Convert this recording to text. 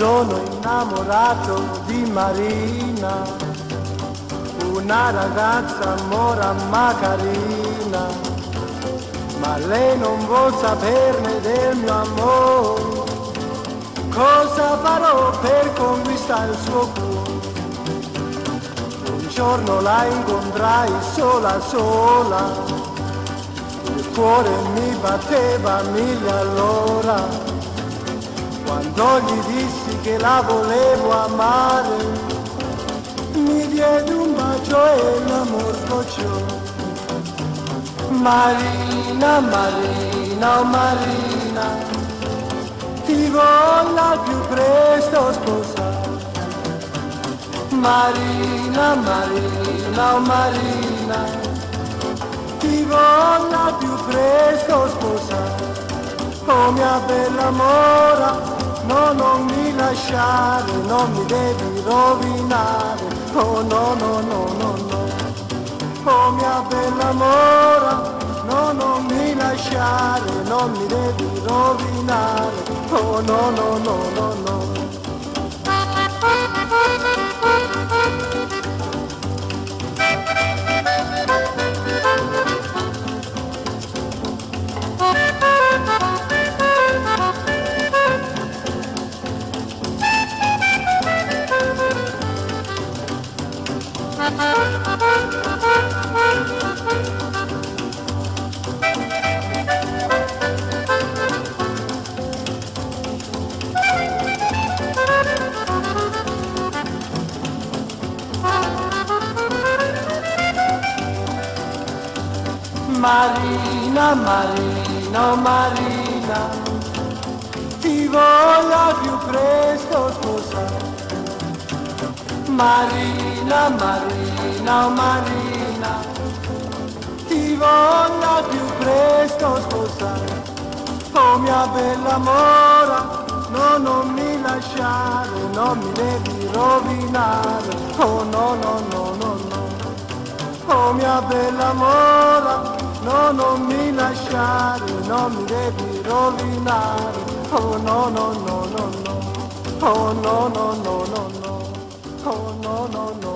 sono innamorato di Marina, una ragazza mora ma carina, ma lei non vuol saperne del mio amore. Cosa farò per conquistare il suo cuore? Un giorno la incontrai sola sola, il cuore mi batteva mille all'ora. Quando gli dissi che la volevo amare, mi diede un bacio e l'amor sbocciò. Marina, Marina, oh Marina, ti voglio più presto sposare. Marina, Marina, oh Marina, ti voglio più presto sposare. Oh mia bella mora, no, non mi lasciare, non mi devi rovinare. Oh no, no, no, no, no. Oh mia bella mora, no, non mi lasciare, non mi devi rovinare. Oh no, no, no, no, no. Marina, Marina, oh Marina, ti voglio più presto sposare. Marina, Marina, oh Marina, ti voglio più presto sposare. Oh mia bella mora, no, non mi lasciare, non mi devi rovinare. Oh no, no, no, no, no. Oh mia bella mora, no, non mi lasciare, non mi devi rovinare. Oh no, no, no, no, no. Oh no, no, no, no, no. Oh no, no, no.